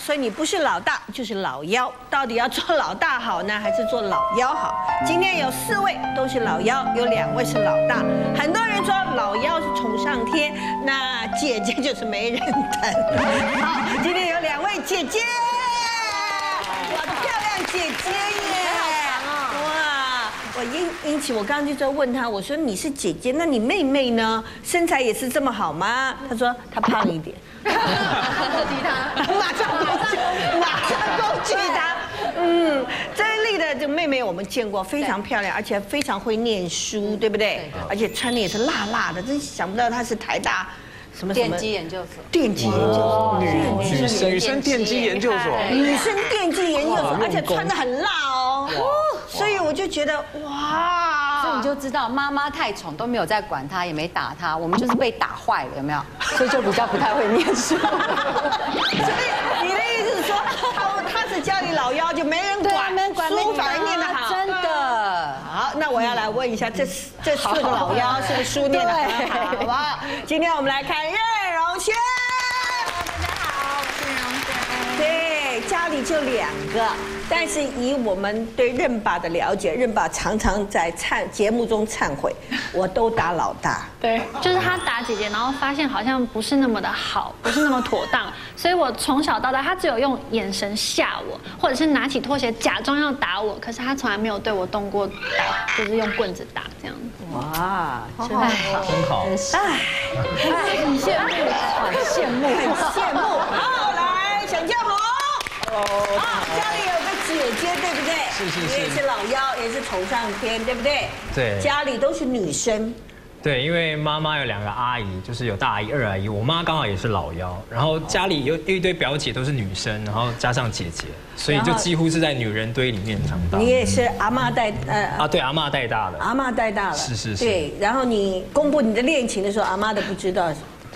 所以你不是老大就是老幺。到底要做老大好呢，还是做老幺好？今天有4位都是老幺，有2位是老大。很多人说老幺是宠上天，那姐姐就是没人疼。好，今天有2位姐姐，我的漂亮姐姐耶！哇，我英奇，我刚刚就在问她，我说你是姐姐，那你妹妹呢？身材也是这么好吗？她说她胖一点。攻击她，马上攻击她。这一类的这妹妹我们见过，非常漂亮，而且非常会念书，对不对？而且穿的也是辣辣的，真想不到她是台大什么电机研究所， 电机研究所， 女生电机研究所， 女生电机研究所，而且穿的很辣哦。所以我就觉得哇， 所以你就知道妈妈太宠都没有在管她，也没打她，我们就是被打坏了，有没有？所以就比较不太会念书。 所以你的意思是说，他是家里老幺，就没人管，书反而念得好， 真的。 好，那我要来问一下，这4个老幺是不是书念得很好，好不好？今天我们来看任容萱。 大家好，我是任容萱。 对，家里就2个。但是以我们对任爸的了解，任爸常常在节目中忏悔，我都打老大。 对，就是他打姐姐，然后发现好像不是那么的好，不是那么妥当，所以我从小到大，他只有用眼神吓我，或者是拿起拖鞋假装要打我，可是他从来没有对我动过打，就是用棍子打这样子。 哇，真很好。 很羡慕，很羡慕， 很羡慕。好，来沈建宏。家里有个姐姐，对不对？ 是。 你也是老幺，也是宠上天，对不对？ 对。 家里都是女生。 对，因为妈妈有2个阿姨，就是有大阿姨、2阿姨，我妈刚好也是老幺，然后家里有一堆表姐都是女生，然后加上姐姐，所以就几乎是在女人堆里面长大。 你也是阿嬷带对，阿嬷带大的。 阿嬷带大了。 是。 对，然后你公布你的恋情的时候，阿嬷都不知道。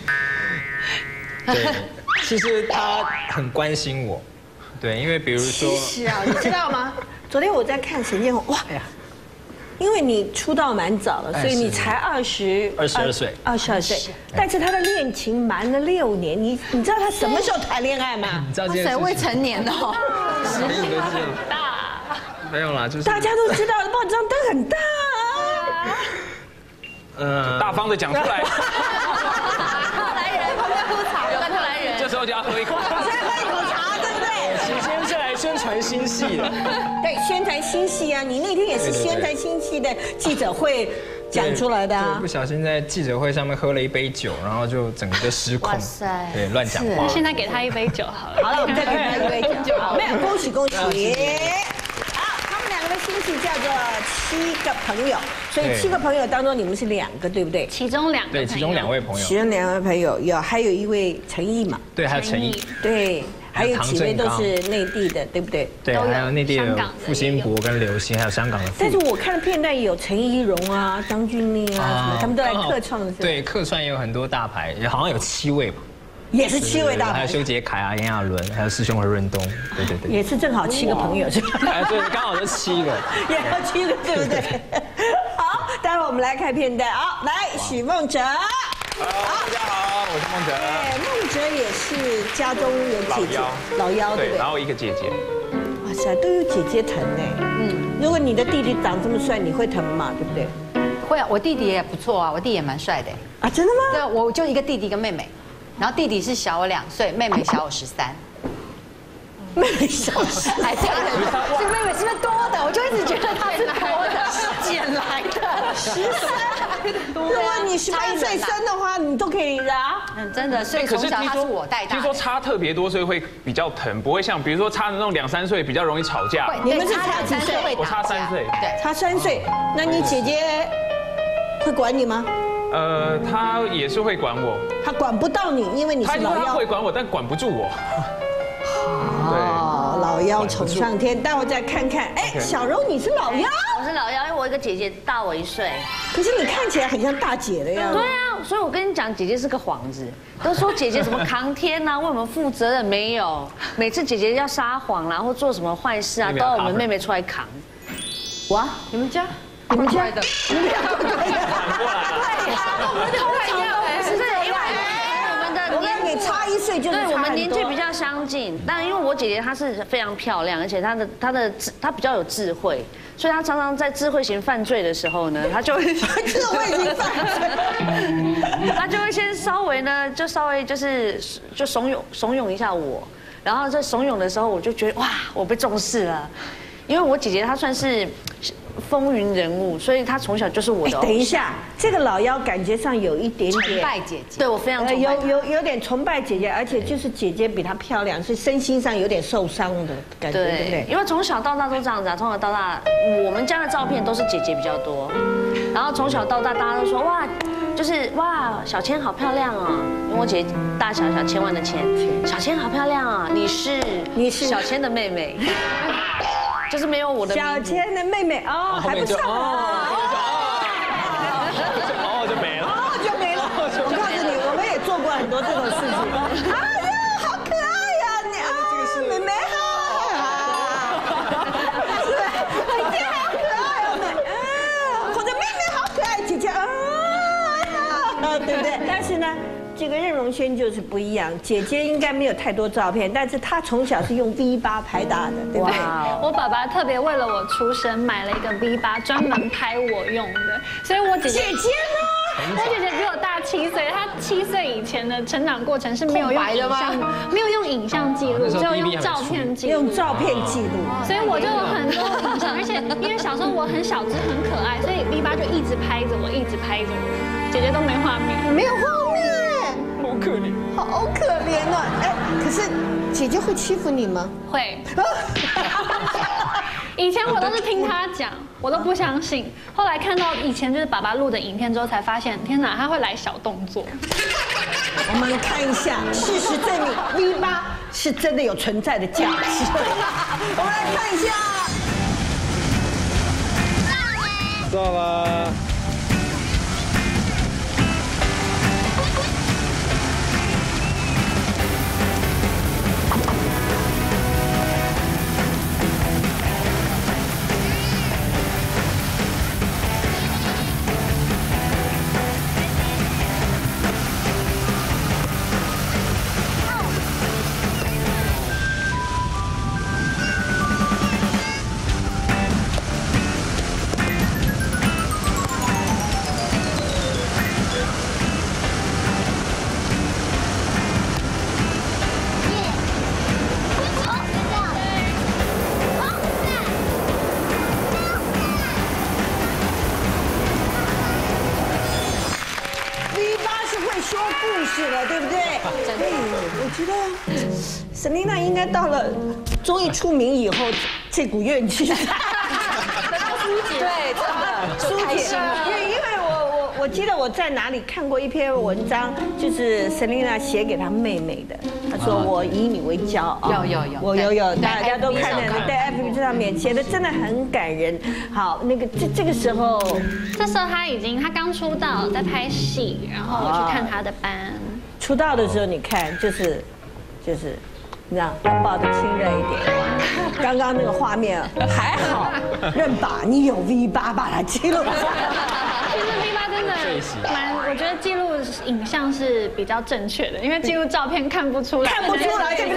对，其实她很关心我。对，因为比如说， 是啊，你知道吗？昨天我在看沈建宏，哇呀，因为你出道蛮早了，所以你才 22岁 ，22岁，但是他的恋情瞒了6年，你知道他什么时候谈恋爱吗？ 你知道这件事情？ 未成年的哦， 大， 没有啦，就是大家都知道，报章登很大啊。 大方的讲出来。 特来人旁边喝茶，有个特来人， 这时候就要喝一口茶。 先喝一口茶，对不对？ 今天是来宣传新戏的。 对，宣传新戏啊！你那天也是宣传新戏的记者会讲出来的啊。 不小心在记者会上面喝了一杯酒，然后就整个就失控。哇塞！对，乱讲话。 现在给他一杯酒好了。 好了，我们再给他一杯酒。好，没有，恭喜恭喜！好，他们2个的新戏叫做7个朋友，所以7个朋友当中你们是2个，对不对？ 其中2个。 对，其中2位朋友。 其中2位朋友还有1位陈毅嘛？ 对，还有陈毅。 对。还有几位都是内地的，对不对？ 对，还有内地的傅辛博跟刘星，还有香港的。 但是我看的片段有陈怡蓉啊、张钧甯啊什么，他们都来客串的。 对，客串也有很多大牌，也好像有7位吧。 也是7位大牌， 还有修杰楷啊、炎亚纶，还有师兄和润东。对。 也是正好7个朋友是吧？ 对，刚好是7个。 也要7个，对不对？好，待会我们来看片段。好，来许孟哲。 大家好，我是孟哲。 对，孟哲也是家中有姐姐，老幺对不对？ 然后一个姐姐。 哇塞，都有姐姐疼呢。如果你的弟弟长这么帅，你会疼吗？对不对？ 会啊，我弟弟也不错啊，我弟也蛮帅的。 啊，真的吗？ 对，我就一个弟弟跟妹妹，然后弟弟是小我2岁，妹妹小我13。 妹妹小13， 哎，这妹妹是不是多的？我就一直觉得她是多的，捡来的13。 如果你18岁生的话，你都可以啊。 真的，所以从小她是我带大。 听说差特别多岁会比较疼，不会像比如说差的那种2、3岁比较容易吵架。 你们是差几岁？ 我差3岁。 对， 差3岁。那你姐姐会管你吗？ 她也是会管我。 她管不到你，因为你是老幺。 她会管我，但管不住我。 哦，老幺宠上天。待会再看看。哎，小柔你是老幺？ 我是老幺，因为我一个姐姐大我1岁。 可是你看起来很像大姐的样子。 对啊，所以我跟你讲，姐姐是个幌子，都说姐姐什么扛天啊，为我们负责任，没有。每次姐姐要撒谎啦，或做什么坏事啊，都要我们妹妹出来扛。 哇， 你们家的， 你们家对，我们的通常都不是这样，因为我们的我跟你差1岁就是差很多。 对，我们年纪比较相近，但因为我姐姐她是非常漂亮，而且她比较有智慧，所以她常常在智慧型犯罪的时候呢，她就会智慧型犯罪， 她就会先稍微就是怂恿一下我，然后在怂恿的时候，我就觉得哇，我被重视了，因为我姐姐她算是风云人物，所以她从小就是我的偶像。 等一下，这个老妖感觉上有一点点崇拜姐姐， 对我非常崇拜她。 有点崇拜姐姐，而且就是姐姐比她漂亮，所以身心上有点受伤的感觉，对不对？ 因为从小到大都这样子啊，从小到大我们家的照片都是姐姐比较多，然后从小到大大家都说哇，就是哇，小千好漂亮哦，因为我姐大小千万的千，小千好漂亮啊，你是小千的妹妹。就是没有我的小千的妹妹哦，还不错就没了， 就没了。我告诉你，我们也做过很多这种事情。哎呀，好可爱呀，你啊，妹妹好，是吧？姐姐好可爱哦，或者妹妹好可爱，姐姐啊，对不对？但是呢。这个任容萱就是不一样，姐姐应该没有太多照片，但是她从小是用 V8 拍大的，对不对？ 我爸爸特别为了我出生买了一个 V8，专门拍我用的，所以我姐姐呢，我姐姐比我大7岁，她7岁以前的成长过程是没有用影像记录，只有用照片记录， 用照片记录， 所以我就有很多影像，而且因为小时候我很小只很可爱，所以 V8就一直拍着我，一直拍着我，姐姐都没画面， 没有画面。 好可怜， 好可怜哦！哎，可是姐姐会欺负你吗？ 会。以前我都是听她讲，我都不相信。后来看到以前就是爸爸录的影片之后，才发现，天哪，他会来小动作。 我们看一下，事实证明 V8是真的有存在的价值。我们来看一下。 到了。 我觉得Selina应该到了综艺出名以后，这股怨气得到疏解， 对，真的就开心了。 因为我记得我在哪里看过一篇文章，就是 Selina 写给她妹妹的，她说我以你为骄傲。有，大家都看了，在 FB 上面写的真的很感人。好，那个这个时候， 他刚出道，在拍戏，然后我去看他的班。 出道的时候，你看就是，你知道要抱得亲热一点。刚刚那个画面还好，任把你有 V8把它记录下来。 其实 V8真的我觉得记录影像是比较正确的，因为记录照片看不出来， 对不对？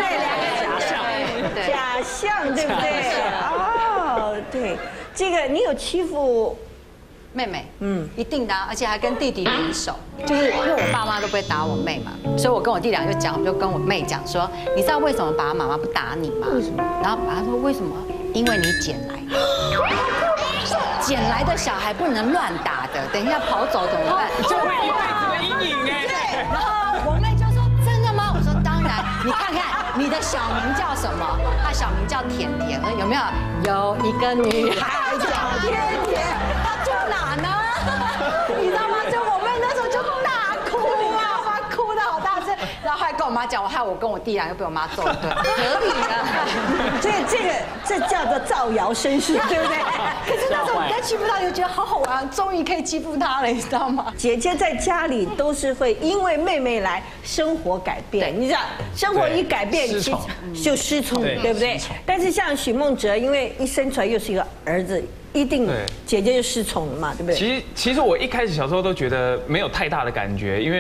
假象，对不对？哦，对，这个你有欺负妹妹，一定的，而且还跟弟弟联手，就是因为我爸妈都不会打我妹嘛，所以我跟我弟俩就讲，我就跟我妹讲说，你知道为什么爸爸妈妈不打你吗？为什么？然后爸爸说为什么？因为你捡来的，捡来的小孩不能乱打的，等一下跑走怎么办？ 就会一辈子的阴影哎。 对，然后我妹就说真的吗？我说当然，你看看你的小名叫什么？她小名叫甜甜，有没有？有一个女孩叫甜甜。住哪呢？你知道吗？就我妹那时候就大哭啊，我妈哭得好大声，然后还跟我妈讲，害我跟我弟俩又被我妈揍一顿，合理啊。 这叫做造谣生事，对不对？ 可是那时候我在欺负她，就觉得好好玩，终于可以欺负她了，你知道吗？ 姐姐在家里都是会因为妹妹来生活改变，你知道，生活一改变，其实就失宠，对不对？但是像许孟哲，因为一生出来又是一个儿子。一定姐姐就失宠了嘛，对不对？ 其实我一开始小时候都觉得没有太大的感觉，因为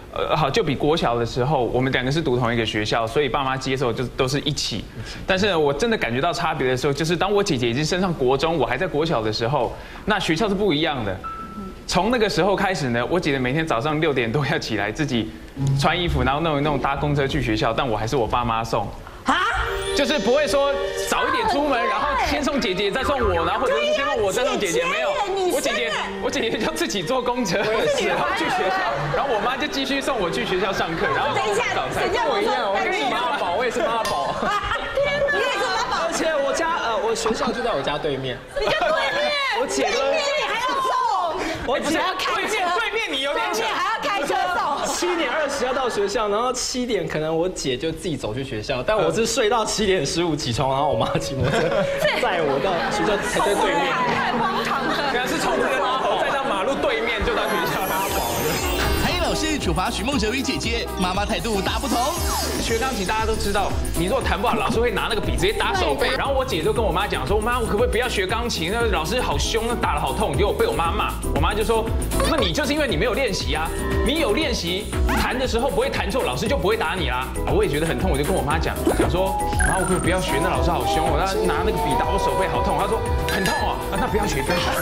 好，就比国小的时候，我们2个是读同一个学校，所以爸妈接受就都是一起。但是呢，我真的感觉到差别的时候，就是当我姐姐已经升上国中，我还在国小的时候，那学校是不一样的。从那个时候开始呢，我姐姐每天早上6点多要起来自己穿衣服，然后弄一弄搭公车去学校，但我还是我爸妈送。就是不会说早一点出门，然后先送姐姐再送我，然后或者是先送我再送姐姐，没有。我姐姐就自己坐公车，然后去学校，然后我妈就继续送我去学校上课，然后等一下， 跟我一样，我跟你妈宝，我也是妈宝。 你也是妈宝， 而且我学校就在我家对面。 你家对面， 我姐对面你还要送， 我姐要开车， 对面你有点扯， 还要开车送。 7点20要到学校，然后7点可能我姐就自己走去学校，但我是睡到7点15起床，然后我妈骑摩托车载我到学校才在对面。 太荒唐了， 原来是从这个马头再到马路对面就到学校。 才艺老师处罚许梦哲与姐姐，妈妈态度大不同。 学钢琴大家都知道，你如果弹不好，老师会拿那个笔直接打手背。然后我姐就跟我妈讲说，妈，我可不可以不要学钢琴？那老师好凶，打得好痛，结果被我妈骂。我妈就说，那你就是因为你没有练习啊，你有练习，弹的时候不会弹错，老师就不会打你啦。我也觉得很痛，我就跟我妈讲说，妈，我可不可以不要学？那老师好凶，我拿那个笔打我手背好痛。她说很痛哦，那不要学，不要学。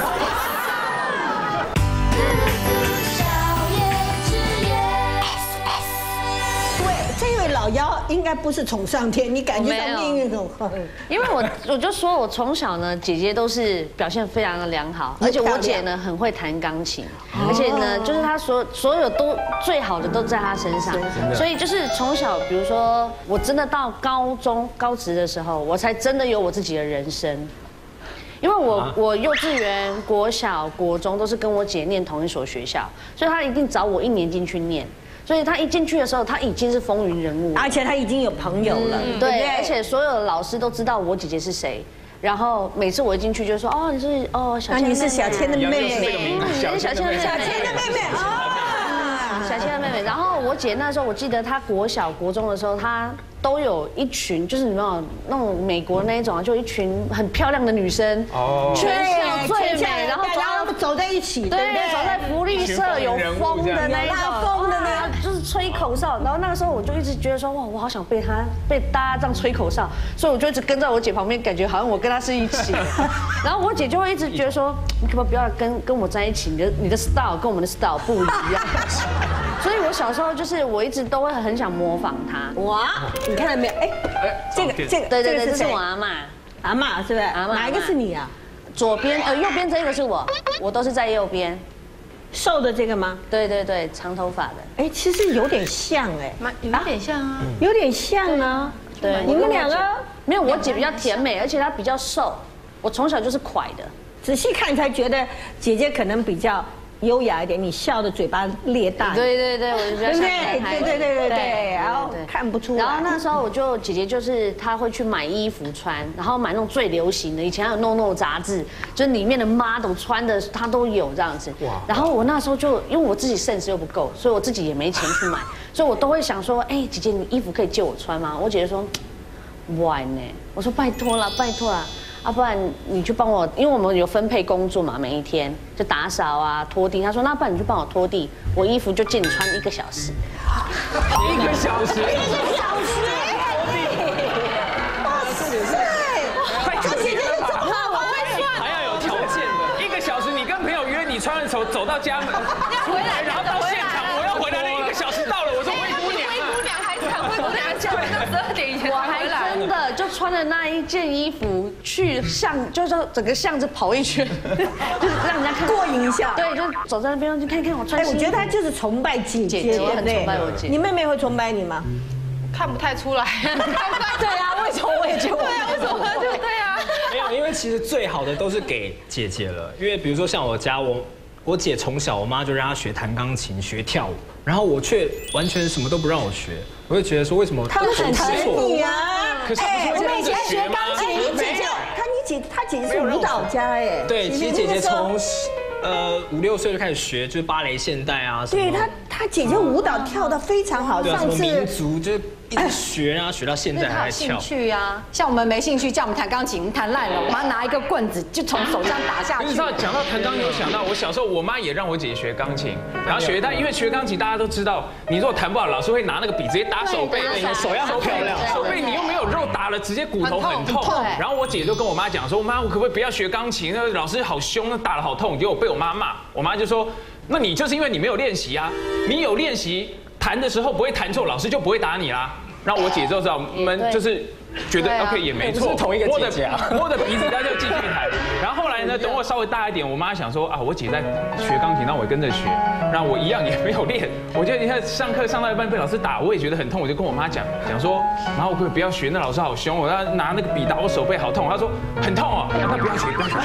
这位老妖应该不是宠上天，你感觉到命运很狠。 因为我就说我从小呢，姐姐都是表现非常的良好，而且我姐呢很会弹钢琴，而且呢就是她所有都最好的都在她身上，所以就是从小，比如说我真的到高职的时候，我才真的有我自己的人生。因为我幼稚园、国小、国中都是跟我姐念同一所学校，所以她一定找我1年进去念。所以他一进去的时候，他已经是风云人物， 而且他已经有朋友了， 对，而且所有的老师都知道我姐姐是谁。然后每次我一进去就说，哦，你是小千， 你是小千的妹妹， 你是小千的妹妹，小千的妹妹。然后我姐那时候，我记得她国小、国中的时候，她都有一群，就是你知道那种美国那一种，就一群很漂亮的女生，全校最美，然后走在一起， 对，走在福利社有风的那一种，风的那种，就是吹口哨。然后那个时候我就一直觉得说，哇，我好想被大家这样吹口哨，所以我就一直跟在我姐旁边，感觉好像我跟她是一起的。然后我姐就会一直觉得说，你可不可以不要跟我在一起？你的 style 跟我们的 style 不一样。所以我小时候就是我一直都会很想模仿她。 哇，你看到没有？这个， 对，这是我阿嬷， 阿嬷是不是？哪一个是你啊？ 左边右边这个是我都是在右边。 瘦的这个吗？ 对，长头发的。 其实有点像有点像啊， 有点像啊。 对， 你们两个没有，我姐比较甜美，而且她比较瘦，我从小就是快的。 仔细看才觉得姐姐可能比较优雅一点，你笑的嘴巴裂大。 对，我就比较对，然后看不出来。 然后那时候姐姐就是她会去买衣服穿，然后买那种最流行的，以前还有 NO 杂志，就是里面的 model 穿的她都有这样子。然后我那时候就因为我自己 sense 又不够，所以我自己也没钱去买，所以我都会想说，姐姐你衣服可以借我穿吗？我姐姐说，不然呢？我说拜托啦。不然你去帮我，因为我们有分配工作嘛，每一天就打扫啊、拖地。他说，那不然你去帮我拖地，我衣服就借你穿1个小时。 1个小时。 哇塞！这姐姐是怎么我会算？ 还要有条件的，1个小时，你跟朋友约，你穿着走到家门， 要回来， 然后到现场，我要回来了，1个小时到了，我说灰姑娘还惨，灰姑娘叫到12点以前我还真的就穿了那一件衣服去就是整个巷子跑一圈，就是让人家看过瘾一下。 对，就走在那边就看我穿。 我觉得她就是崇拜姐姐， 我很崇拜我姐。 你妹妹会崇拜你吗？ 看不太出来。 对啊，为什么我也觉得？ 对啊，为什么？对啊。 没有，因为其实最好的都是给姐姐了。因为比如说像我家，我姐从小我妈就让她学弹钢琴、学跳舞，然后我却完全什么都不让我学。我就觉得说，为什么他们很疼你啊？ 可是我们以前学钢琴，她姐姐是舞蹈家对，其实姐姐从 5、6岁就开始学，就是芭蕾现代啊什么。 对他姐姐舞蹈跳得非常好， 对啊，什上次么民族就是一直学啊，学到现在还在跳。 趣啊，像我们没兴趣，叫我们弹钢琴，弹烂了，我妈拿一个棍子就从手上打下去。 你知道讲到弹钢琴，我想到我小时候，我妈也让我姐姐学钢琴，然后学，但因为学钢琴大家都知道，你如果弹不好，老师会拿那个笔直接打手背， 你的手要很漂亮， 手背你又没有肉，打了直接骨头很痛。然后我姐就跟我妈讲说，妈，我可不可以不要学钢琴？那老师好凶，打了好痛，结果被我妈骂。我妈就说，那你就是因为你没有练习啊，你有练习弹的时候不会弹错，老师就不会打你啦。然后我姐就知道，我们就是觉得 OK 也没错， 同一个姐姐啊， 摸着鼻子，她就继续弹。然后后来呢，等我稍微大一点，我妈想说啊，我姐在学钢琴，那我也跟着学。然后我一样也没有练，我就你看上课上到一半被老师打，我也觉得很痛，我就跟我妈讲说，妈，我可不可以不要学？那老师好凶，我要拿那个笔打我手背，好痛。她说很痛哦，那不要学，不要学。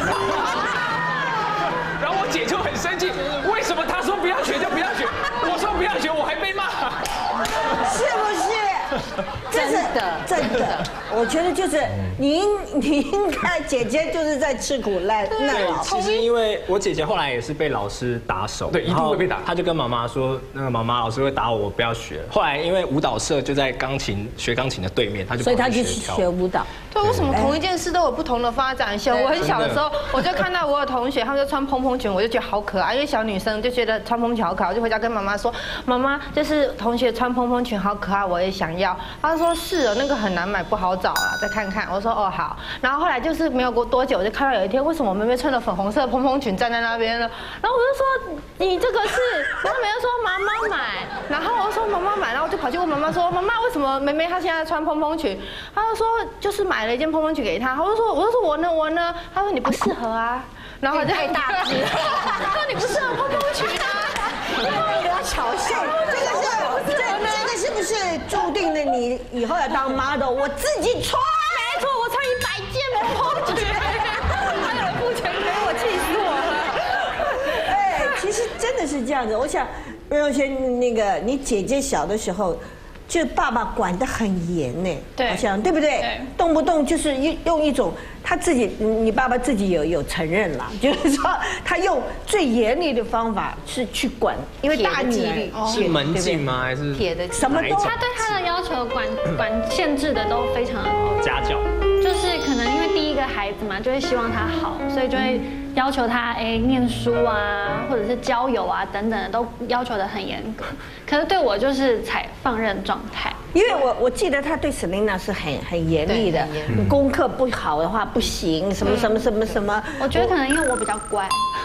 然后我姐就很生气，为什么她说不要学就不要学？我说不要学，我还被骂， 是不是？真的，我觉得就是你应该姐姐就是在吃苦耐劳。 其实因为我姐姐后来也是被老师打手， 对，一定会被打。 她就跟妈妈说，那个妈妈老师会打我，我不要学。后来因为舞蹈社就在学钢琴的对面， 所以她就去学舞蹈。 对，为什么同一件事都有不同的发展性？我很小的时候，我就看到我有同学，他们就穿蓬蓬裙，我就觉得好可爱，因为小女生就觉得穿蓬蓬裙好可爱，我就回家跟妈妈说，妈妈，就是同学穿蓬蓬裙好可爱，我也想要。她说是哦，那个很难买，不好找啦，再看看。我说哦好。然后后来就是没有过多久，我就看到有一天，为什么我妹妹穿着粉红色的蓬蓬裙站在那边了？然后我就说你这个是，然后妹妹说妈妈买，然后我说妈妈买，然后我就跑去问妈妈说，妈妈为什么妹妹她现在穿蓬蓬裙？她就说就是买了一件蓬蓬裙给她。我就说我呢？她说你不适合啊。然后我就太大只，她说你不适合蓬蓬裙啊。然后我给她嘲笑， 这个是不是注定了你以后要当 model？ 我自己穿， 没错，我穿100件蓬蓬裙，还有人付钱给我，气死我了。 哎，其实真的是这样子。我想，润柔萱，那个你姐姐小的时候，就爸爸管得很严呢， 对， 好像对不对？ 对， 动不动就是用一种他自己，你爸爸自己有承认啦，就是说他用最严厉的方法是去管，因为大女儿是门禁吗？还是铁的什么都？ 他对他的要求管限制的都非常的家教， 就是可能因为第一个孩子嘛，就会希望他好，所以就会要求他念书啊，或者是交友啊等等的都要求的很严格。可是对我就是采放任状态， 因为我记得他对 Selina 是很严厉的，你功课不好的话不行，什么。 我觉得可能因为我比较乖，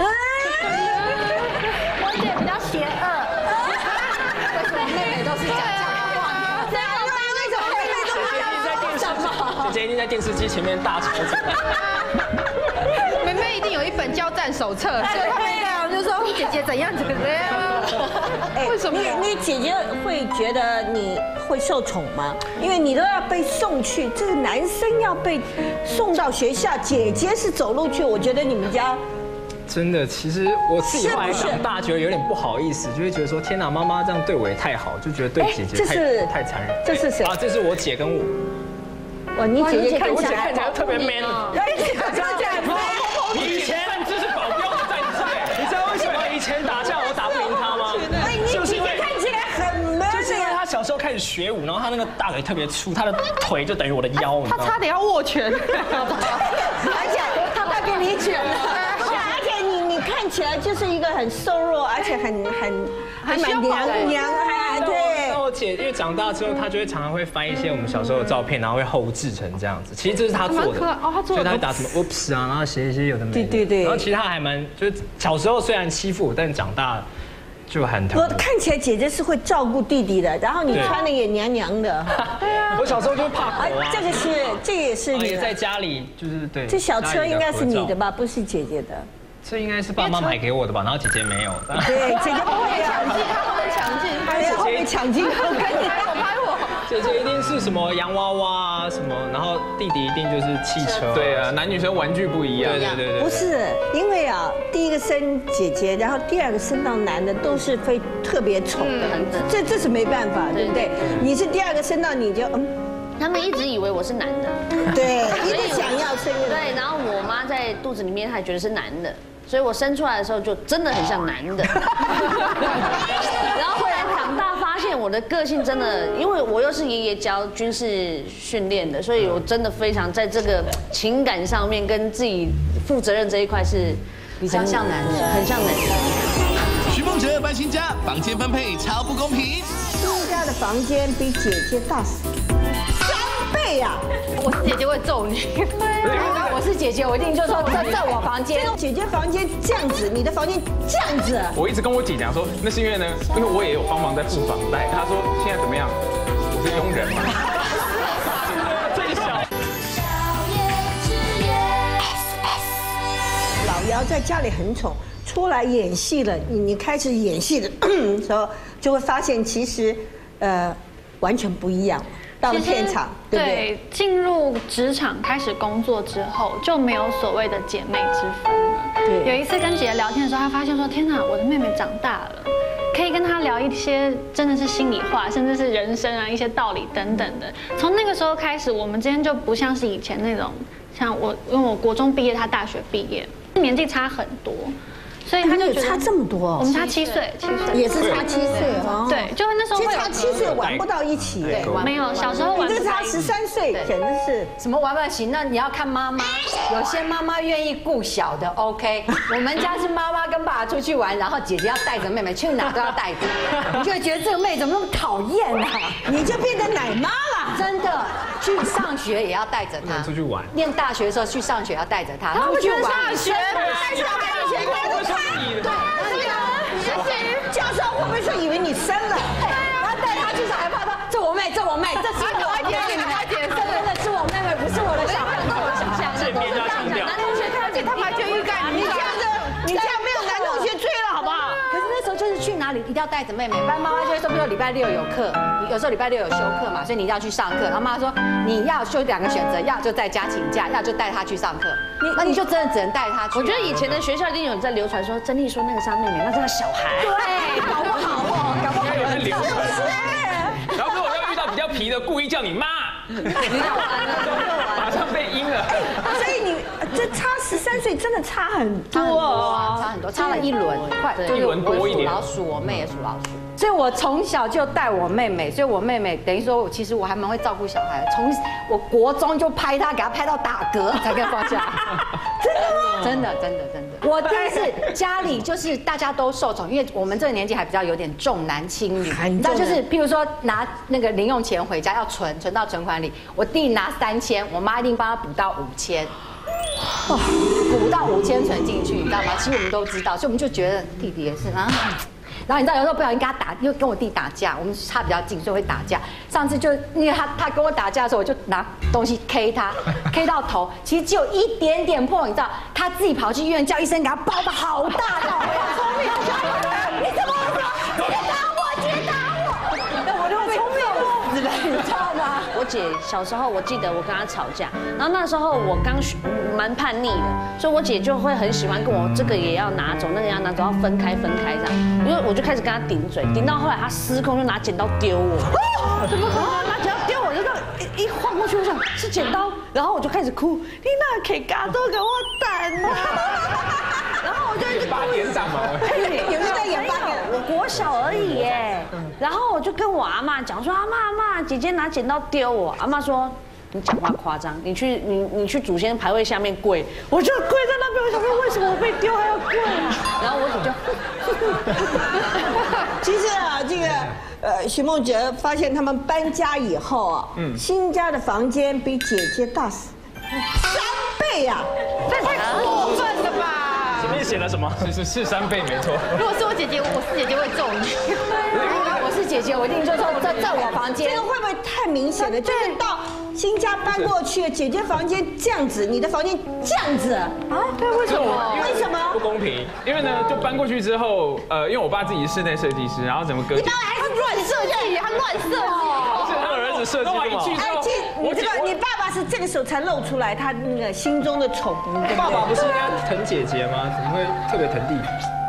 我姐比较邪恶。 为什么妹妹都是讲这话？ 姐姐一定在电视机前面大吵嘴。 妹妹一定有一本交战手册，所以他们俩就说姐姐怎样。为什么？ 你姐姐会觉得你会受宠吗？因为你都要被送去，这个男生要被送到学校，姐姐是走路去。我觉得你们家真的，其实我自己后来长大，觉得有点不好意思，就会觉得说，天哪，妈妈这样对我也太好，就觉得对姐姐太残忍。 这是谁啊？这是我姐跟我。 哇，你姐姐看起来特别 man。以前这是保镖的战士，你知道为什么以前打架我打不赢他吗？ 就是因为看起来很 man， 就是因为他小时候开始学舞，然后他那个大腿特别粗，他的腿就等于我的腰， 他差点要握拳， 而且他快给你拳了，而且你看起来就是一个很瘦弱，而且很娘，对。 那我姐因为长大之后，她就会常常会翻一些我们小时候的照片，然后会后制成这样子。其实这是她做的，所以她会打什么 oops 啊，然后写一些有的没的。对。然后其实她还蛮，就是小时候虽然欺负我，但长大就很疼。 我看起来姐姐是会照顾弟弟的，然后你穿的也娘娘的。 对啊。我小时候就怕狗啊。 这也是你也在家里，就是对。 这小车应该是你的吧？不是姐姐的。 这应该是爸妈买给我的吧，然后姐姐没有。 对，姐姐不会抢进， 他们抢进， 姐姐抢进， 拍我。 姐姐一定是什么洋娃娃啊什么，然后弟弟一定就是汽车。 对啊，男女生玩具不一样。 对。 不是，因为啊，第一个生姐姐，然后第二个生到男的都是特别宠的，这是没办法，对不对？你是第二个生到你就他们一直以为我是男的， 对，一直想要生一个。 对，然后我妈在肚子里面，她也觉得是男的，所以我生出来的时候就真的很像男的。然后后来长大发现我的个性真的，因为我又是爷爷教军事训练的，所以我真的非常在这个情感上面跟自己负责任这一块是比较像男人， 很像男人。 徐梦哲搬新家，房间分配超不公平。 新家的房间比姐姐大3倍呀！ 我是姐姐会揍你。 我是姐姐，我一定就说这我房间。 姐姐房间这样子，你的房间这样子。 我一直跟我姐讲说，那是因为呢，因为我也有帮忙在付房贷。她说现在怎么样？我是佣人嘛。最小。 老姚在家里很宠，出来演戏了，你开始演戏的时候，就会发现其实完全不一样。到了片场，对不对？ 对，进入职场开始工作之后，就没有所谓的姐妹之分了。 对， 有一次跟姐姐聊天的时候，她发现说：“天哪，我的妹妹长大了，可以跟她聊一些真的是心里话，甚至是人生啊一些道理等等的。”从那个时候开始，我们之间就不像是以前那种，像我，因为我国中毕业，她大学毕业，年纪差很多。所以他就差这么多， 我们差7岁，7岁也是差7岁哦。 对，就那时候其实差7岁玩不到一起， 对，没有小时候玩。 你这差13岁，简直是什么玩不行？那你要看妈妈，有些妈妈愿意顾小的 ，OK。我们家是妈妈跟爸爸出去玩，然后姐姐要带着妹妹去哪都要带着，你就会觉得这个妹怎么那么讨厌啊？ 你就变成奶妈了， 真的。去上学也要带着她， 出去玩。 念大学的时候去上学要带着她， 他们去上学， 带着她。对，教授会不会说以为你生了？ 然后带她去上，还怕她这我妹，这我妹，这是我妹，真的是我妹妹，不是我的小孩，跟我想象。 见面就要强调。 男同学看见他妈就预感，你这样没有男同学追了，好不好？ 可是那时候就是去哪里一定要带着妹妹，不然妈妈就会说，比如说礼拜6有课，有时候礼拜6有休课嘛，所以你一定要去上课。然后妈妈说你要就2个选择，要就在家请假，要就带她去上课。那你就真的只能带她去。 我觉得以前的学校一定有在流传说，珍妮说那个是她妹妹，那是她小孩。 对，搞不好哦，搞不好有在流传。然后如果要遇到比较皮的，故意叫你妈，马上被阴了。 所以你这差13岁真的差很多哦，差很多，差了1轮，快，就是我属老鼠，我妹也属老鼠。所以我从小就带我妹妹，所以我妹妹等于说，其实我还蛮会照顾小孩。从我国中就拍她，给她拍到打嗝才给放下。真的吗？真的。我但是家里就是大家都受宠，因为我们这个年纪还比较有点重男轻女。那就是譬如说拿那个零用钱回家要存到存款里，我弟拿3000，我妈一定帮他补到5000。补到5000存进去，你知道吗？其实我们都知道，所以我们就觉得弟弟也是啊。然后你知道有时候不小心跟他打，又跟我弟打架，我们差比较近，所以会打架。上次就因为他跟我打架的时候，我就拿东西 K 他，K 到头，其实只有一点点破，你知道，他自己跑去医院叫医生给他包的好大套。你怎么会说？姐打我，那我就被揍死了，你知道吗？ 我姐小时候，我记得我跟她吵架，然后那时候我刚蛮叛逆的，所以我姐就会很喜欢跟我这个也要拿走，那个也要拿走，要分开这样。我就开始跟她顶嘴，顶到后来她失控就拿剪刀丢我。怎么可能？拿剪刀丢我？就一晃过去，我想是剪刀，然后我就开始哭，你那可以嘎都给我打啊！然后我就一直 8点档嘛， 有没有在演8点？ 我国小而已耶。然后我就跟我阿嬷讲说，阿嬷，姐姐拿剪刀丢我。阿嬷说，你讲话夸张，你去祖先牌位下面跪。我就跪在那边，我想说为什么我被丢还要跪？然后我姐就， 其实啊，这个徐梦哲发现他们搬家以后啊，新家的房间比姐姐大3倍呀， 这太过分了吧？ 前面写了什么？ 是3倍没错。 如果是我姐姐，我是姐姐会揍你。 我是姐姐，我一定就说在我房间。 这个会不会太明显了？就是到新家搬过去，姐姐房间这样子，你的房间这样子啊？ 对，为什么？ 为什么不公平？因为呢，就搬过去之后，因为我爸自己是室内设计师，然后整个格局。 你爸还是乱设计，他乱设计。 是他儿子设计的嘛？ 你爸爸是这个时候才露出来他那个心中的宠， 爸爸不是应该疼姐姐吗？怎么会特别疼弟弟？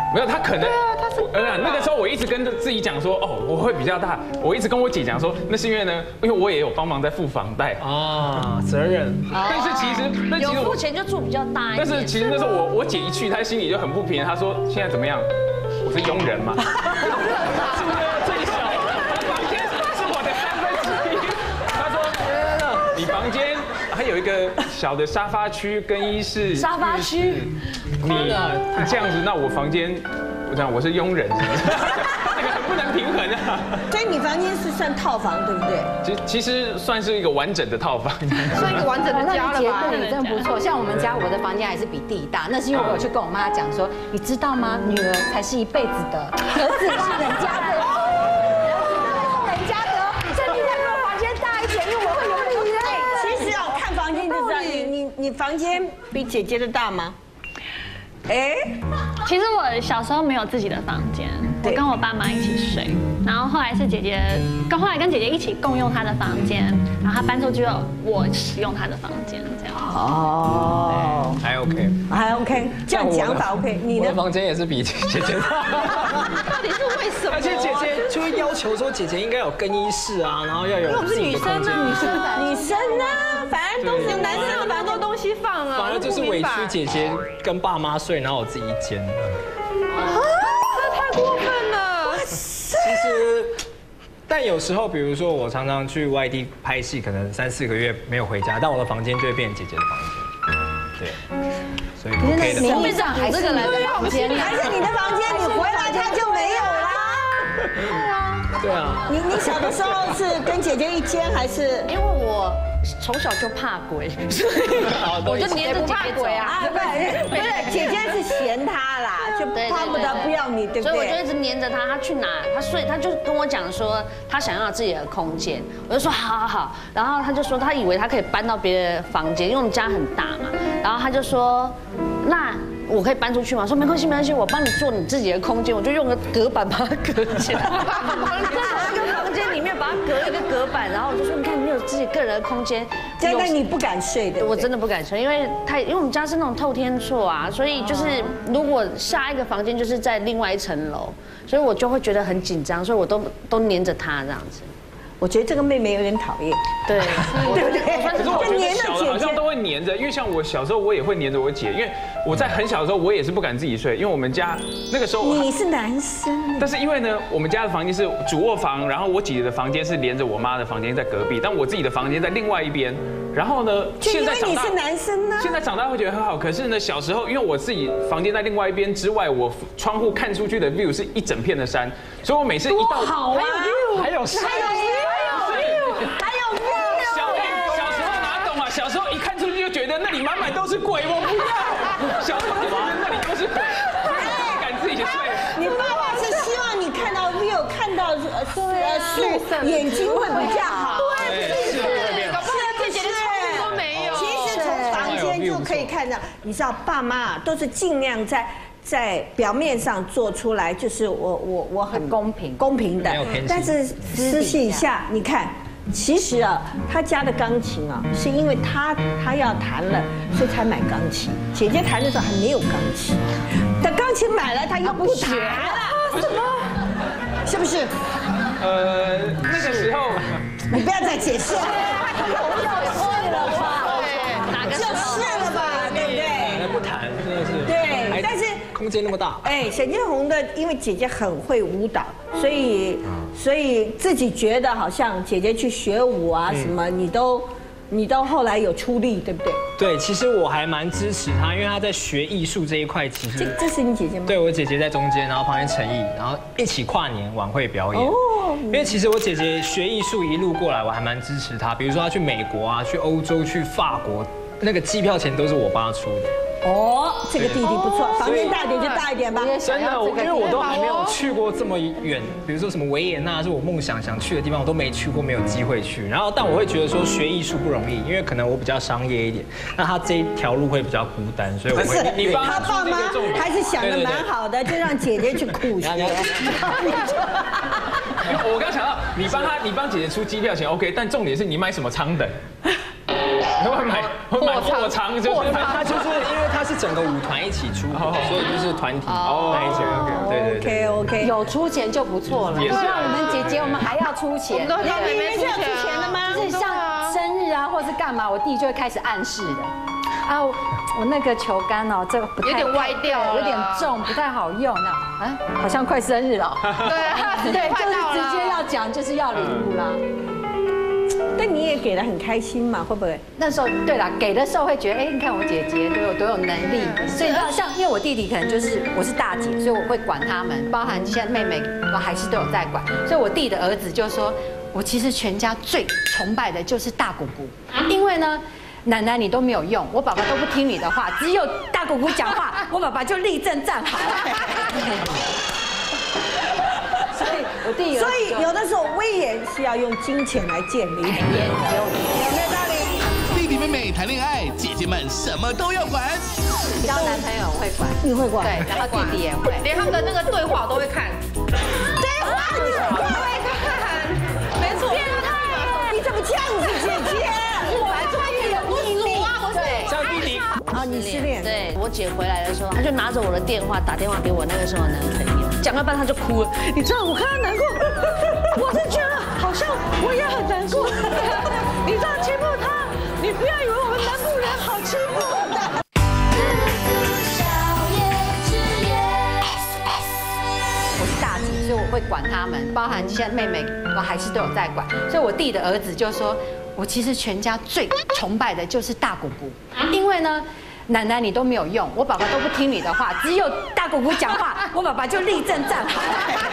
没有，他可能对啊，他是那个时候我一直跟自己讲说，哦，我会比较大。我一直跟我姐讲说，那是因为呢，因为我也有帮忙在付房贷啊，责任。 但是其实有付钱就住比较大一点。 但是其实那时候我姐一去，她心里就很不平，她说现在怎么样？我是佣人嘛，是不是最小？房间是我的1/3。她说，你房间还有一个小的沙发区、更衣室、 沙发区。 你这样子，那我房间，我是佣人，是不是？那个很不能平衡啊。 所以你房间是算套房，对不对？ 其实算是一个完整的套房， 算一个完整的家了吧？ 那你真不错。像我们家，我的房间还是比弟大，那是因为我有去跟我妈讲说，你知道吗？女儿才是一辈子的，儿子是人家的。人家的，所以你在我房间大一点，因为我会有你。 其实哦，看房间就知道，你房间比姐姐的大吗？哎， 其实我小时候没有自己的房间，我跟我爸妈一起睡，然后后来是姐姐后来跟姐姐一起共用她的房间，然后她搬出去后，我使用她的房间这样。 哦， 还 OK， 还 OK， 这样讲法 OK。你的房间也是比姐姐大， 到底是为什么？ 而且姐姐就会要求说，姐姐应该有更衣室啊，然后要有自己的空间。 女生呢，反正都是男生有蛮多东西放啊。 反而就是委屈姐姐跟爸妈睡，然后我自己一间。 这太过分了！ 其实，但有时候，比如说我常常去外地拍戏，可能3、4个月没有回家，但我的房间就会变成姐姐的房间。对，所以 OK 的。 名义上还是你的房间， 还是你的房间，你回来它就没有啦。 对啊。 你小的时候是跟姐姐一间还是？ 因为我从小就怕鬼，所以我就黏着姐姐走啊。不是，姐姐是嫌他啦，就巴不得不要你，对不对？ 所以我就一直黏着他，他去哪他睡，他就跟我讲说他想要自己的空间，我就说好好好，然后他就说他以为他可以搬到别的房间，因为我们家很大嘛，然后他就说那我可以搬出去吗？说没关系没关系，我帮你做你自己的空间，我就用个隔板把它隔起来，在那个房间里面把它隔一个隔板，然后我就说你看你有自己个人的空间， 真的你不敢睡的， 我真的不敢睡，因为我们家是那种透天厝啊，所以就是如果下一个房间就是在另外一层楼，所以我就会觉得很紧张，所以我都黏着他这样子。 我觉得这个妹妹有点讨厌， 对， 对不对？ 可是我觉得小的好像都会黏着，因为像我小时候我也会黏着我姐，因为我在很小的时候我也是不敢自己睡，因为我们家那个时候你是男生， 但是因为呢，我们家的房间是主卧房，然后我姐姐的房间是连着我妈的房间在隔壁，但我自己的房间在另外一边。然后呢， 现在长大，你是男生呢， 现在长大会觉得很好。可是呢，小时候因为我自己房间在另外一边之外，我窗户看出去的 view 是一整片的山，所以我每次一到好啊， 还有山。 小时候哪懂啊？小时候一看出去就觉得那里满满都是鬼，我不要。小时候就觉得那里都是鬼，不敢自己睡。 你爸爸是希望你看到 view， 看到树，眼睛会比较好。 对，是。搞不好姐姐的窗户都没有。 其实从房间就可以看到，你知道爸妈都是尽量在表面上做出来，就是我很公平的，但是私信下你看。其实啊，他家的钢琴啊，是因为他要弹了，所以才买钢琴。姐姐弹的时候还没有钢琴，等钢琴买了，他又不弹了，什么？是不是？ 那个时候， 你不要再解释了， 就是了吧？ 就是了吧，对不对？ 不弹真的是。 对，但是空间那么大。 哎，沈建宏的，因为姐姐很会舞蹈，所以自己觉得好像姐姐去学舞啊什么，你都后来有出力，对不对？ 对，其实我还蛮支持她，因为她在学艺术这一块，其实这是你姐姐吗？ 对，我姐姐在中间，然后旁边陈毅，然后一起跨年晚会表演。哦，因为其实我姐姐学艺术一路过来，我还蛮支持她。比如说她去美国啊，去欧洲，去法国，那个机票钱都是我帮她出的。 哦，这个弟弟不错，房间大一点就大一点吧。 真的，因为我都还没有去过这么远，比如说什么维也纳是我梦想想去的地方，我都没去过，没有机会去。然后，但我会觉得说学艺术不容易，因为可能我比较商业一点，那他这一条路会比较孤单，所以我会。 你帮他爸妈还是想的蛮好的，就让姐姐去苦学。 我刚想到你帮姐姐出机票钱 OK， 但重点是你买什么舱等？ 会买货仓，就是他就是因为他是整个舞团一起出，所以就是团体那一些。对 OK， 有出钱就不错了。像我们姐姐，我们还要出钱， 都让妹妹是要出钱的吗？ 就是像生日啊，或是干嘛，我弟就会开始暗示的。啊，我那个球杆哦，这个不太有点歪掉了， 有点重，不太好用呢。啊，好像快生日了。对对，就是直接要讲，就是要礼物啦。 但你也给的很开心嘛，会不会？ 那时候对啦，给的时候会觉得，哎，你看我姐姐多有能力，所以像因为我弟弟可能就是我是大姐，所以我会管他们，包含现在妹妹我还是都有在管，所以我弟的儿子就说，我其实全家最崇拜的就是大姑姑，因为呢。奶奶你都没有用，我爸爸都不听你的话，只有大姑姑讲话，我爸爸就立正站好。所以我弟有， 所以有的时候威严是要用金钱来建立，有没有道理？ 弟弟妹妹谈恋爱，姐姐们什么都要管。 交男朋友会管， 你会管？ 对，然后弟弟也会， 连他们的那个对话我都会看。 对话你会看，没错。 你怎么这样子，姐姐？ 像弟弟啊，你失恋？ 对，我姐回来的时候，她就拿着我的电话打电话给我那个时候的男朋友，讲到半她就哭了。你知道我看她难过，我是觉得好像我也很难过。你这样欺负她，你不要以为我们南部人好欺负的。 我是大姐，所以我会管他们，包含现在妹妹我还是都有在管，所以我弟的儿子就说。我其实全家最崇拜的就是大姑姑，因为呢，奶奶你都没有用，我爸爸都不听你的话，只有大姑姑讲话，我爸爸就立正站好。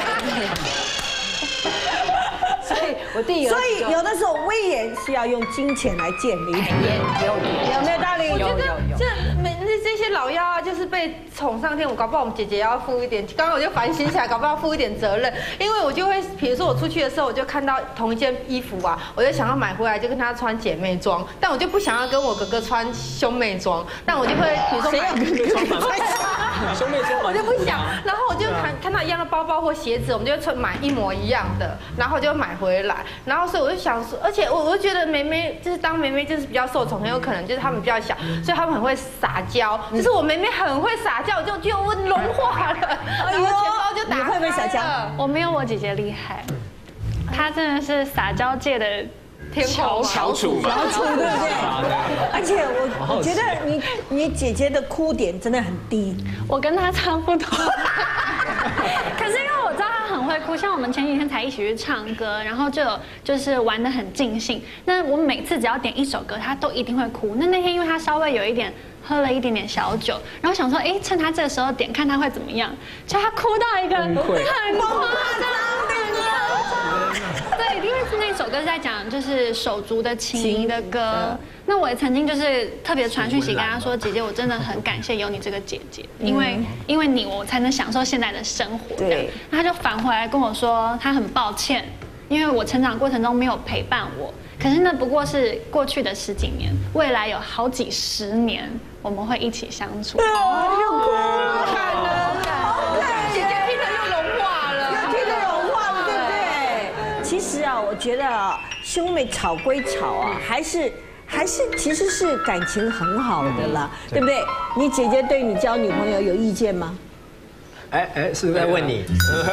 所以我弟有， 所以有的时候威严是要用金钱来建立，有没有道理？ 我觉得这些老妖啊，就是被宠上天，我搞不好我们姐姐要负一点。刚刚我就反省起来，搞不好要负一点责任，因为我就会，比如说我出去的时候，我就看到同一件衣服啊，我就想要买回来就跟她穿姐妹装，但我就不想要跟我哥哥穿兄妹装，但我就会比如说买兄妹装， 我就不想，然后我就看到一样的包包或鞋子，我们就会买一模一样的，然后就买回来，然后所以我就想说，而且我就觉得妹妹就是当妹妹就是比较受宠，很有可能就是她们比较小，所以她们很会撒娇，就是我妹妹很会撒娇，就我融化了，然后钱包就打开了。 你会不会撒娇？ 我没有我姐姐厉害，她真的是撒娇界的翘楚， 对不对？而且我觉得你姐姐的哭点真的很低， 我跟她差不多。可是因为我知道她很会哭，像我们前几天才一起去唱歌，然后就是玩得很尽兴。那我每次只要点一首歌，她都一定会哭。那天因为她稍微有一点喝了一点点小酒，然后想说，哎，趁她这个时候点，看她会怎么样。就她哭到一个很夸张的。对，因为那首歌是在讲就是手足的情谊的歌。那我也曾经就是特别传讯息跟她说，姐姐，我真的很感谢有你这个姐姐，因为你我才能享受现在的生活。对，她就返回来跟我说，她很抱歉，因为我成长过程中没有陪伴我。可是那不过是过去的10几年，未来有好几10年我们会一起相处。 又哭了， 姐姐听着又融化了， 对不对？其实啊，我觉得啊，兄妹吵归吵啊，还是其实是感情很好的啦，对不对？你姐姐对你交女朋友有意见吗？ 哎，是在问你。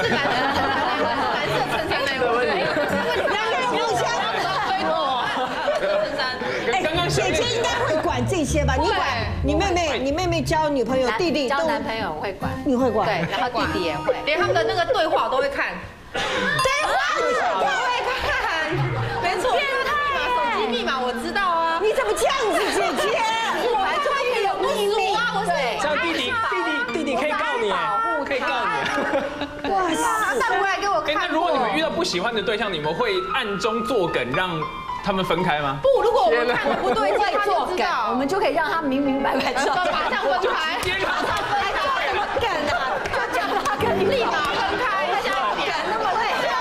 姐姐应该会管这些吧？你管你妹妹交女朋友，弟弟交男朋友会管， 你会管？ 对，然后弟弟也会， 连他们的那个对话我都会看。 对话我会看，没错。手机密码我知道啊。 你怎么这样子，姐姐？ 我还专业有秘密啊！我是这样弟弟可以告你，可以告你。 哇塞！带回来给我看。 那如果你们遇到不喜欢的对象，你们会暗中作梗让他们分开吗？ 不，如果我们看的不对劲，他就知道， 我们就可以让他明明白白知道， 马上分开。 直接让他分开。 怎么敢啊？就叫他跟你立马分开，想敢那么累啊？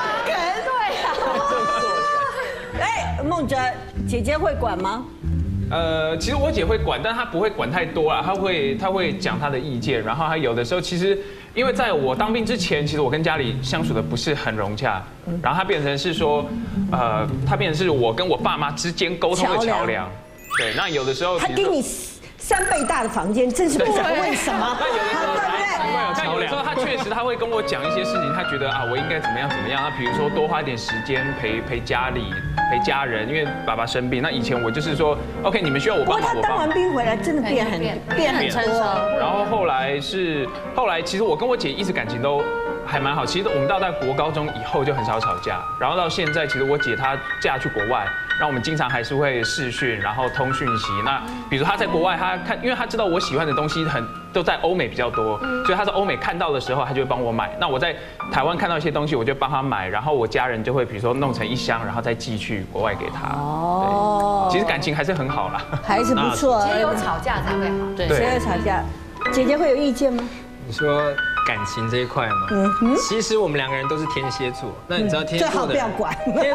对啊。哎，孟哲，姐姐会管吗？ 其实我姐会管，但她不会管太多啦，她会讲她的意见，然后她有的时候其实，因为在我当兵之前，其实我跟家里相处的不是很融洽，然后她变成是说，她变成是我跟我爸妈之间沟通的桥梁。 对，那有的时候他给你3倍大的房间，真是不知道为什么，对不对？ 但有的时候他确实他会跟我讲一些事情，他觉得啊我应该怎么样怎么样。那比如说多花一点时间陪家里陪家人，因为爸爸生病。那以前我就是说 OK 你们需要我帮忙， 不过他当完兵回来真的变很成熟。 然后后来其实我跟我姐一直感情都还蛮好。其实我们到国高中以后就很少吵架，然后到现在其实我姐她嫁去国外。然后我们经常还是会视讯，然后通讯息。那比如他在国外，他看，因为他知道我喜欢的东西都在欧美比较多，所以他在欧美看到的时候，他就会帮我买。那我在台湾看到一些东西，我就帮他买，然后我家人就会比如说弄成1箱，然后再寄去国外给他。哦，其实感情还是很好啦， 还是不错。 只有吵架才会好， 对，只有吵架。姐姐会有意见吗？ 你说感情这一块吗？其实我们2个人都是天蝎座，那你知道天蝎座的人， 最好不要管。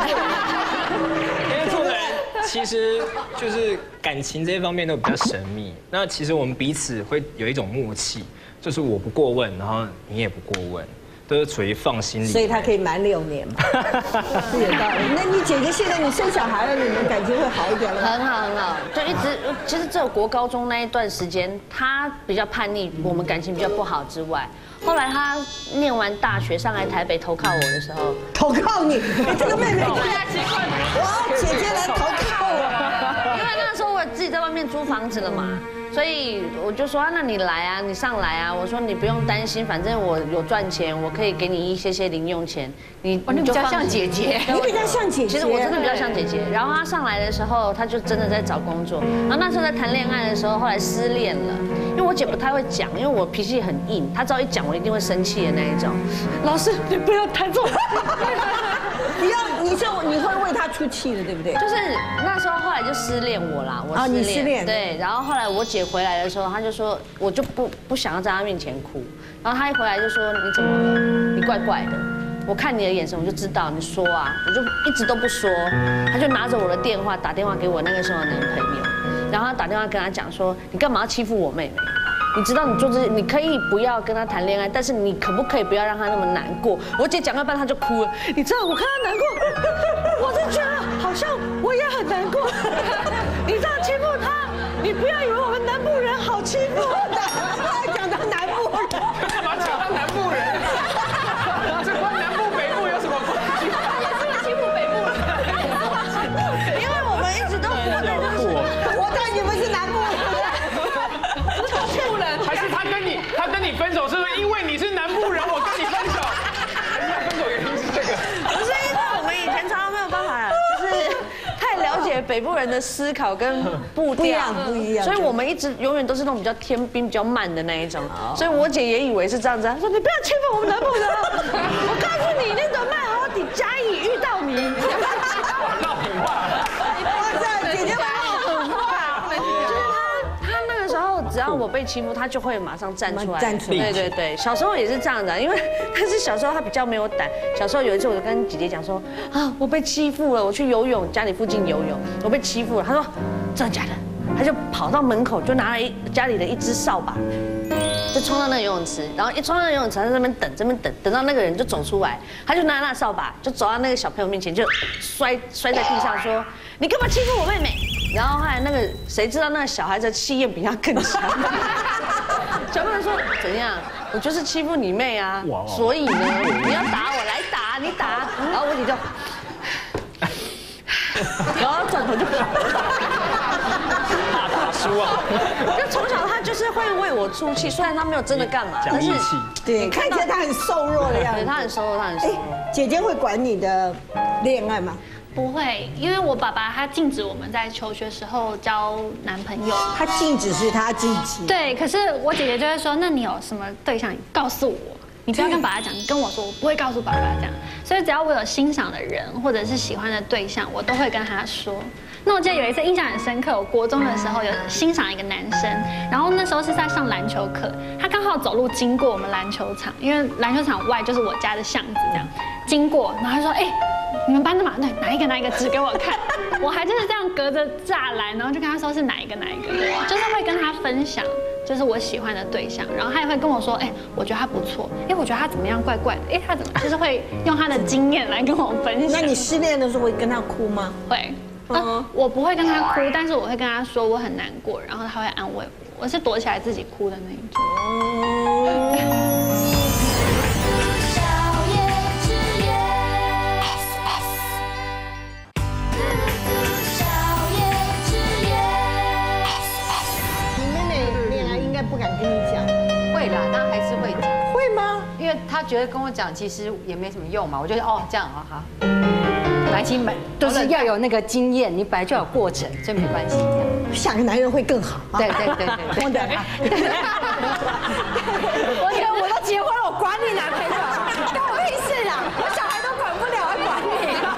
天蝎座的人其实就是感情这一方面都比较神秘。那其实我们彼此会有一种默契，就是我不过问，然后你也不过问，都是处于放心里。 所以他可以瞒6年嘛，是有道理。那你姐姐现在你生小孩了，你们感情会好一点了？ 很好，就一直其实只有国高中那一段时间，他比较叛逆，我们感情比较不好之外。后来他念完大学上来台北投靠我的时候， 投靠你这个妹妹，哇，姐姐来投靠我， 因为那时候我自己在外面租房子了嘛，所以我就说那你来啊，你上来啊，我说你不用担心，反正我有赚钱，我可以给你一些零用钱，你比较像姐姐， 你比较像姐姐， 其实我真的比较像姐姐。然后他上来的时候，他就真的在找工作，然后那时候在谈恋爱的时候，后来失恋了。因为我姐不太会讲，因为我脾气很硬，她只要一讲，我一定会生气的那一种。老师，你不要谈这种， 你会为她出气的，对不对？ 就是那时候后来就失恋我啦，我失恋， 你失恋对。然后后来我姐回来的时候，她就说，我就不想要在她面前哭。然后她一回来就说你怎么了？你怪怪的。我看你的眼神，我就知道你说啊，我就一直都不说。她就拿着我的电话打电话给我那个时候的男朋友。然后他打电话跟他讲说，你干嘛要欺负我妹妹？你知道你做这些，你可以不要跟他谈恋爱，但是你可不可以不要让他那么难过？我姐讲到一半他就哭了，你知道我看他难过，我就觉得好像我也很难过。你这样欺负他，你不要以为我们南部人好欺负。 他讲到南部人， 干嘛讲到南部人？这跟南部北部有什么关系？ 也是会欺负北部人， 因为我们一直都活在你们是南部人， 还是他跟你分手，是不是因为你是南部人，我跟你分手？分手原因是这个？ 不是因为我们以前常常没有办法，就是太了解北部人的思考跟步调不一样， 所以我们一直永远都是那种比较天兵、比较慢的那一种。所以我姐也以为是这样子，她说你不要欺负我们南部人，我告诉你，那个麦好底嘉义遇到你。 闹狠话。 姐姐会闹狠话， 就是他那个时候，只要我被欺负，他就会马上站出来。对，小时候也是这样的，因为但是小时候他比较没有胆。小时候有一次，我就跟姐姐讲说啊，我被欺负了，我去游泳，家里附近游泳，我被欺负了。她说真的假的？他就跑到门口，就拿了家里的一只扫把，就冲到那个游泳池，然后一冲到那个游泳池，他在那边等到那个人就走出来，他就拿那扫把，就走到那个小朋友面前，就摔在地上说：“你干嘛欺负我妹妹？”然后后来那个谁知道那个小孩子气焰比他更强，小朋友说：“怎样？我就是欺负你妹啊！所以呢，你要打我，来打你打。”然后我姐就，然后转头就跑了。就从小他就是会为我出气，虽然他没有真的干嘛，但是对，看起来他很瘦弱的样子。 对，他很瘦弱，他很瘦弱。 姐姐会管你的恋爱吗？ 不会，因为我爸爸他禁止我们在求学时候交男朋友。 他禁止是他自己。 对，可是我姐姐就会说，那你有什么对象，你告诉我。你不要跟爸爸讲，你跟我说，我不会告诉爸爸这样。所以只要我有欣赏的人或者是喜欢的对象，我都会跟他说。那我记得有一次印象很深刻，我国中的时候有欣赏一个男生，然后那时候是在上篮球课，他刚好走路经过我们篮球场，因为篮球场外就是我家的巷子这样，经过，然后他说，哎，你们班的嘛，对，哪一个指给我看，我还就是这样隔着栅栏，然后就跟他说是哪一个，就是会跟他分享。就是我喜欢的对象，然后他也会跟我说，哎，我觉得他不错，哎，我觉得他怎么样，怪怪的，哎，他怎么，就是会用他的经验来跟我分享。 那你失恋的时候会跟他哭吗？ 会。 我不会跟他哭，但是我会跟他说我很难过，然后他会安慰我。我是躲起来自己哭的那一种。 你妹妹恋爱应该不敢跟你讲， 会啦，他还是会讲。 会吗？ 因为他觉得跟我讲其实也没什么用嘛，我就哦这样好。本来其实都是要有那个经验，你本来就有过程，所以没关系。 下个男人会更好。 对。 我的， 我觉得我都结婚了，我管你男朋友，关我屁事啦！我小孩都管不了，还管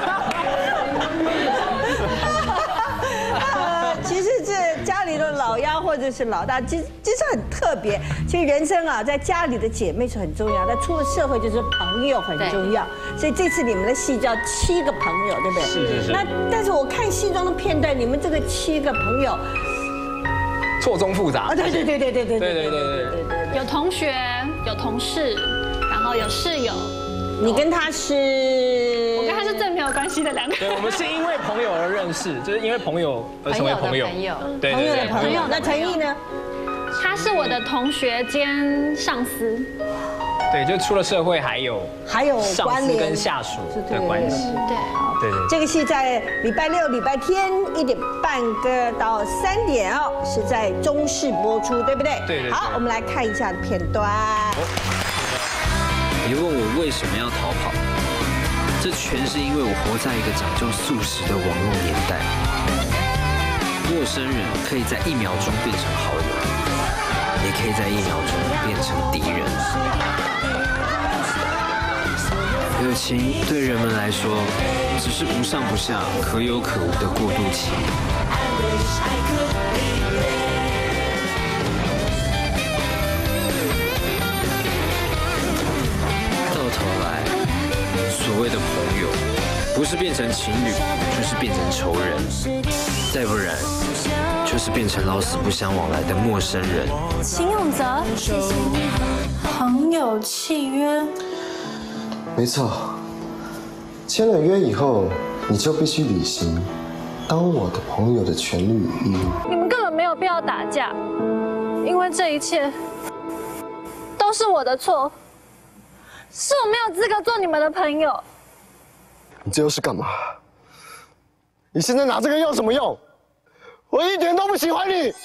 你。其实这家里的老幺或者是老大，其实很特别。其实人生啊，在家里的姐妹是很重要，但出了社会就是朋友很重要。所以这次你们的戏叫7个朋友，对不对？ 是。 那但是我看戏中的片段，你们这个7个朋友错综复杂。 对。 有同学，有同事，然后有室友。 你跟他是？ 我跟他是最没有关系的2个。 对，我们是因为朋友而认识，就是因为朋友而成为朋友。对。 朋友的朋友。那陈毅呢？ 他是我的同学兼上司。 对，就出了社会还有上司跟下属的关系。对。 这个戏在礼拜6、礼拜天1点半到3点哦，是在中视播出，对不对？ 对。 好，我们来看一下的片段。 别问我为什么要逃跑，这全是因为我活在一个讲究速食的网络年代。陌生人可以在1秒钟变成好友，也可以在1秒钟变成敌人。友情对人们来说，只是不上不下、可有可无的过渡期。到头来，所谓的朋友，不是变成情侣，就是变成仇人，再不然，就是变成老死不相往来的陌生人。 秦永泽，朋友契约。 没错，签了约以后，你就必须履行当我的朋友的权利与义务。 你们根本没有必要打架，因为这一切都是我的错，是我没有资格做你们的朋友。 你这又是干嘛？你现在拿这个用什么用？我一点都不喜欢你。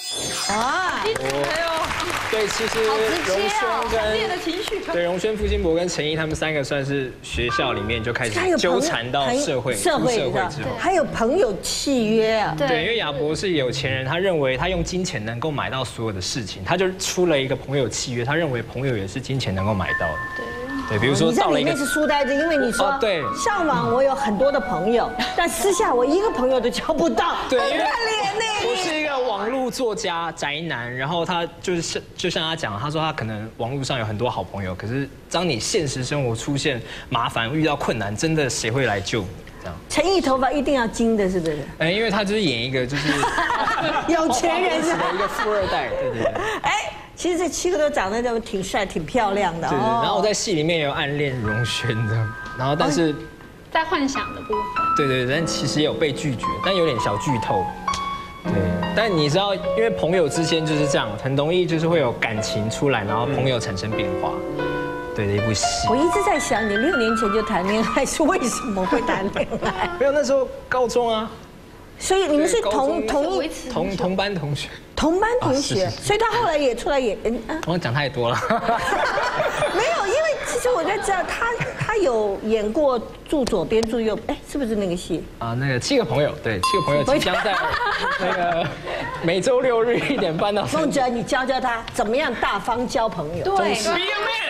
对，其实荣轩跟荣轩、傅辛博跟陈毅他们3个算是学校里面就开始纠缠到社会之后， 还有朋友契约啊。 对，因为亚伯是有钱人，他认为他用金钱能够买到所有的事情，他就出了一个朋友契约，他认为朋友也是金钱能够买到的。对，比如说到了一个， 你在里面是书呆子，因为你说对， 上网我有很多的朋友，但私下我一个朋友都交不到。 对，因为我是一个网络作家宅男，然后他就像他讲，他说他可能网络上有很多好朋友，可是当你现实生活出现麻烦、遇到困难，真的谁会来救你？这样。 陈毅头发一定要金的，是不是？ 因为他就是演一个就是有钱人是一个富2代，对。 其实这7个都长得都挺帅、挺漂亮的。 对。然后我在戏里面也有暗恋荣轩的，然后但是在幻想的部分。 对，但其实也有被拒绝，但有点小剧透。对，但你知道，因为朋友之间就是这样，很容易就是会有感情出来，然后朋友产生变化。对的一部戏。 我一直在想，你6年前就谈恋爱，是为什么会谈恋爱？ 没有，那时候高中啊。 所以你们是同班同学。 同班同学，所以他后来也出来演。 我讲太多了。 没有，因为其实我在知道他有演过《住左边住右》，是不是那个戏？ 那个7个朋友，对，7个朋友即将在那个每周6日1点半到3点。 孟哲，你教他怎么样大方交朋友。 对， 就这3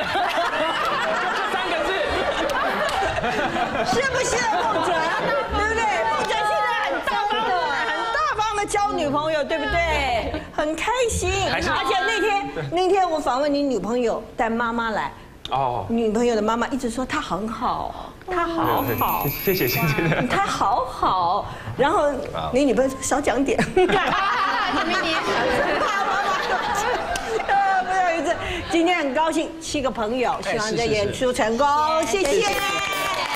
个字， 是不是孟哲？对不对？孟哲现在很大方的交女朋友，对不对？很开心。而且那天我访问你女朋友带妈妈来。女朋友的妈妈一直说她很好，她好好， 谢谢。 她好好，然后你女朋友说少讲点，小明你，怕妈妈不好意思，今天很高兴7个朋友，希望这演出成功，谢谢。